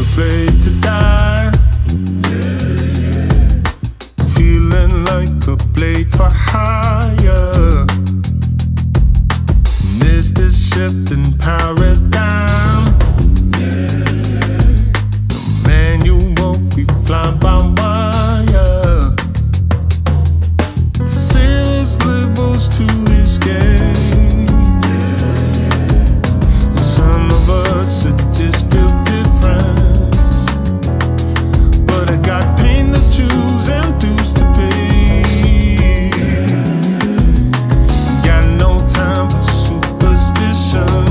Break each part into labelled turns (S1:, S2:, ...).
S1: afraid to die. Feeling like a blade for hire. Miss this shift in paradigm. No manual, we fly by wire. Sales levels to this game. And some of us are just built different. But I got pain to choose and dues to pay. Got no time for superstition.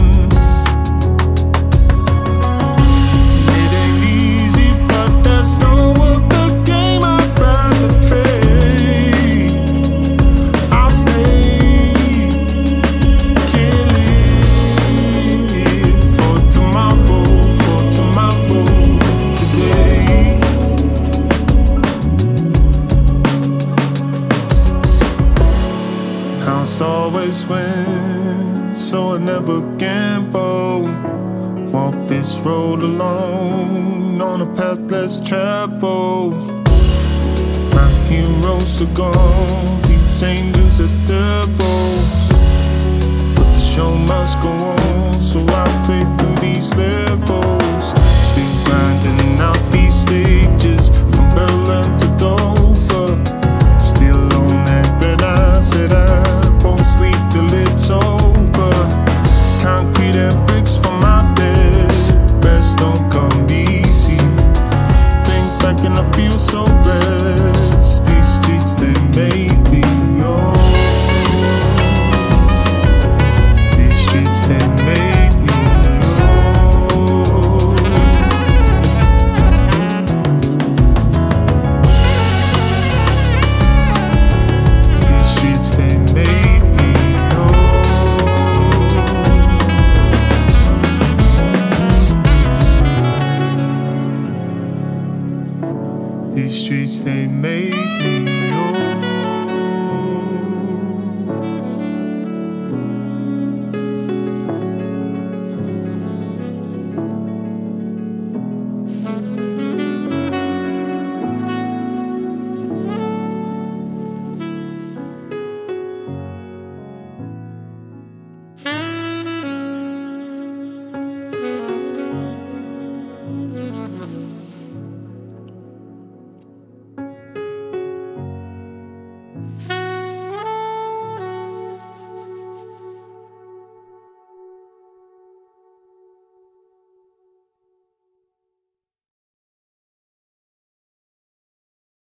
S1: It ain't easy, but that's not what the game I'd rather play. I'll stay, can't live for tomorrow, today. House always wins, so I never gamble. Walk this road alone, on a path less traveled. My heroes are gone, these angels are devils. But the show must go on, so I play through these levels.